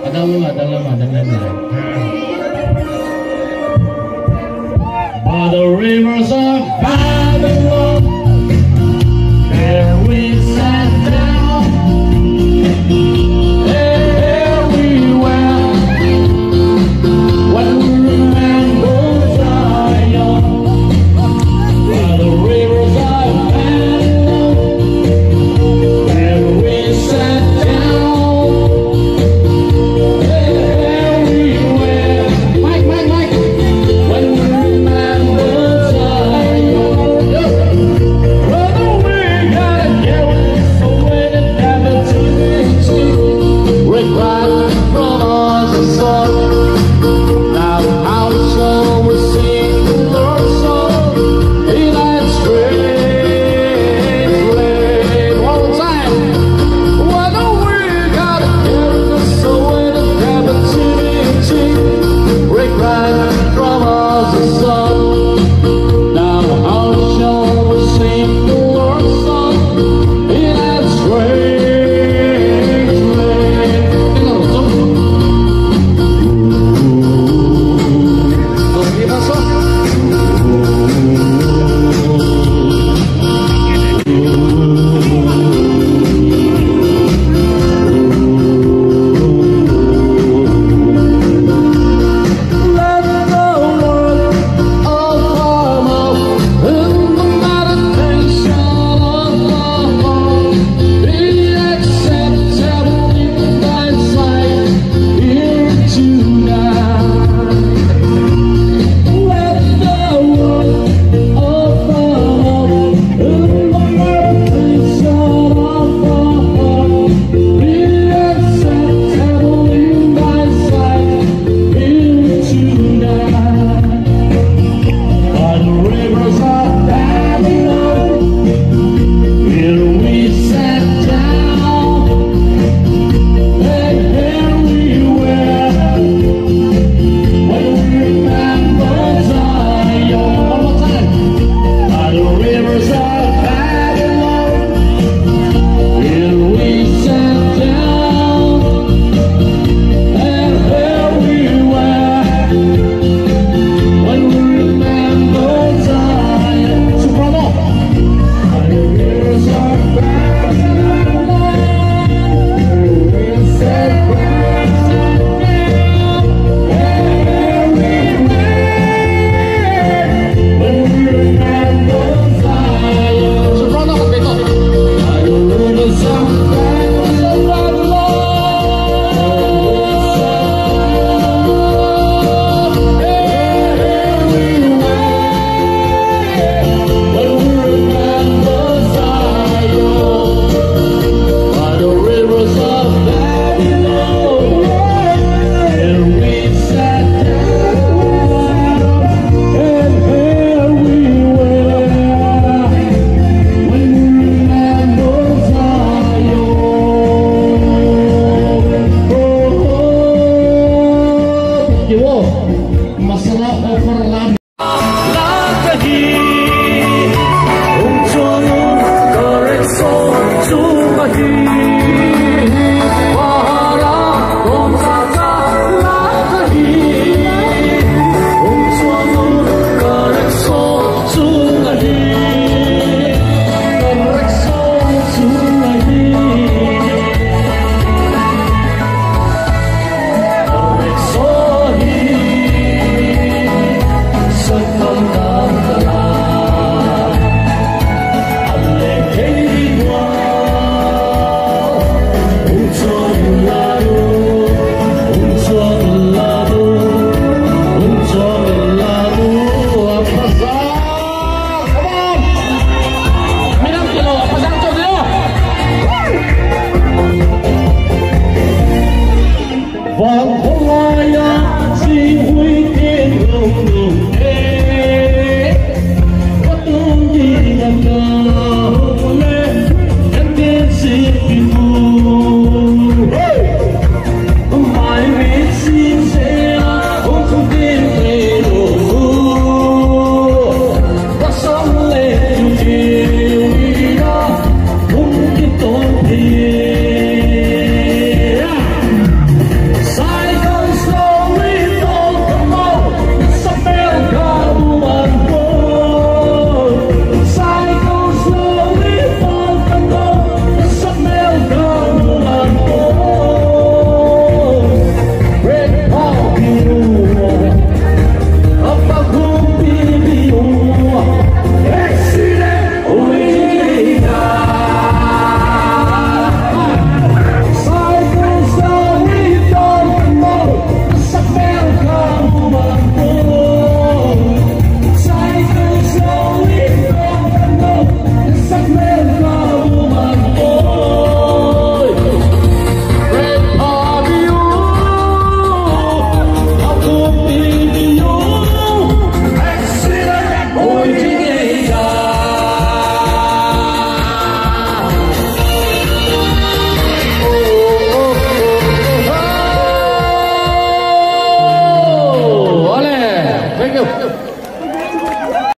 By the rivers of Babylon, there we sat down. Everywhere, when we remember Zion. By the rivers of Babylon, there we sat down. Everywhere, Mike, when we remember Zion. Brother, we gotta get so when it happened to this Rick right from us a song. Now our soul will sing the Lord's song in that strange land. One more time. Brother, we gotta get so when it happened to this Rick right from us a song. Now our soul will sing the Lord's song in that strange land. ¿Qué pasó? Let the word of our mouth and the meditation of our heart be acceptable in thy sight here tonight. Let the word of our mouth and the meditation of our heart be acceptable in thy sight here tonight. By the rivers of Babylon, here we sat down, and here we were, when we remember Zion. One more time. By the rivers of Babylon, here we sat down, and here we were, when we remember Zion. Soprano. By the rivers of Babylon, we sat down, and we were, when we remember Zion. Soprano, completo. By the rivers of masalah overlap. Untuk koreksi you.